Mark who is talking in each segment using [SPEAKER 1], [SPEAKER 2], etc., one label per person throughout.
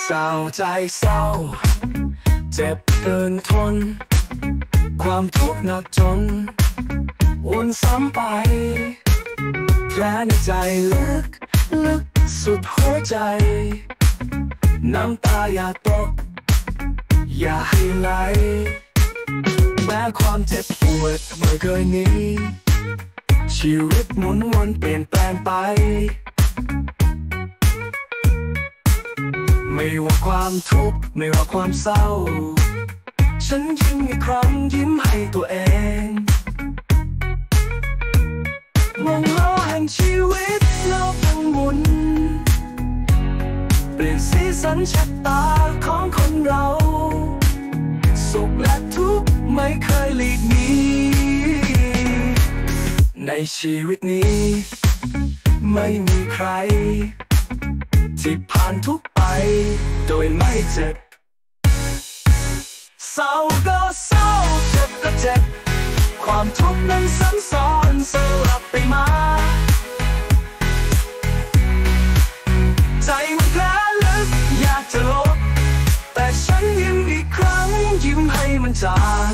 [SPEAKER 1] เศร้าใจเศร้าเจ็บเกินทนความทุกข์หนักจนวนซ้ำไปแผลในใจลึกสุดหัวใจน้ำตาอย่าตกอย่าให้ไหลแม้ความเจ็บปวดไม่เคยหนีชีวิตหมุนวนเปลี่ยนแปลงไปไม่ว่าความทุกข์ไม่ว่าความเศร้าฉันยิ้มอีกครั้งยิ้มให้ตัวเองมองล้อแห่งชีวิตโลกทั้งหมุนเปลี่ยนสีสันชะตาของคนเราสุขและทุกข์ไม่เคยหลีกหนีในชีวิตนี้ไม่มีใครที่ผ่านทุกข์ไปโดยไม่เจ็บเศร้าก็เศร้าเจ็บก็เจ็บความทุกข์นั้นซ้ำซ้อนสลับไปมาใจมันแผลลึกอยากจะลบแต่ฉันยิ้มอีกครั้งยิ้มให้มันจาง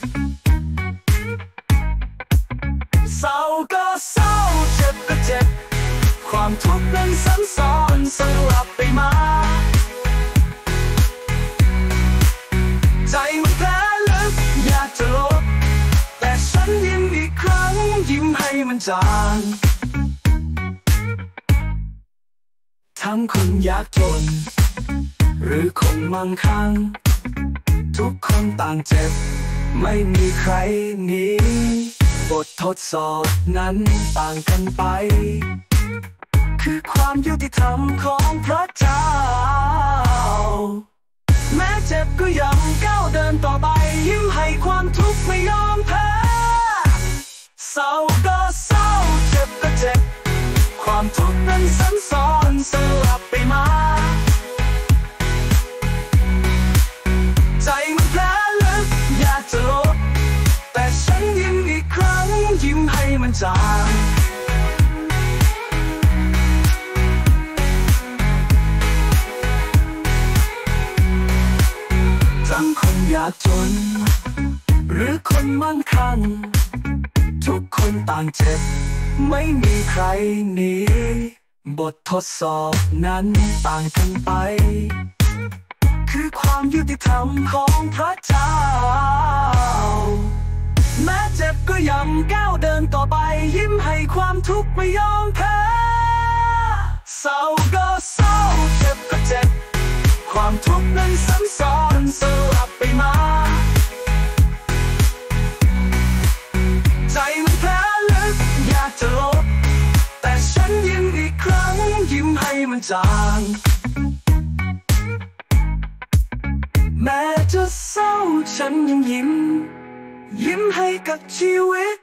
[SPEAKER 1] เศร้าก็เศร้าเจ็บก็เจ็บความทุกข์นั้นซ้ำซ้อนสลับไปมาใจมันแผลลึกอยากจะลบแต่ฉันยิ้มอีกครั้งยิ้มให้มันจางทั้งคนยากจนหรือคนมั่งคั่งทุกคนต่างเจ็บไม่มีใครหนีบททดสอบนั้นต่างกันไปคือความยุติธรรมของพระเจ้าแม้เจ็บก็ยังก้าวเดินต่อไปยิ้มให้ความทุกข์ไม่ยอมแพ้เศร้าก็เศร้าเจ็บก็เจ็บความทุกข์นั้นซ้ำซ้อนสลับไปมาใจมันแผลลึกอยากจะลบแต่ฉันยิ้มอีกครั้งยิ้มให้มันจางทั้งคนยากจนหรือคนมั่งคั่งทุกคนต่างเจ็บไม่มีใครหนีบททดสอบนั้นต่างกันไปคือความยุติธรรมของพระเจ้าแม้เจ็บก็ยังก้าวเดินต่อไปยิ้มให้ความทุกข์ไม่ยอมแพ้เศร้าก็เศร้าเจ็บก็เจ็บความทุกข์นั้นซ้ำซ้อนสลับไปมาใจมันแผลลึกอยากจะลบแต่ฉันยิ้มอีกครั้งยิ้มให้มันจางแม้จะเศร้าฉันยังยิ้มให้กับชีวิต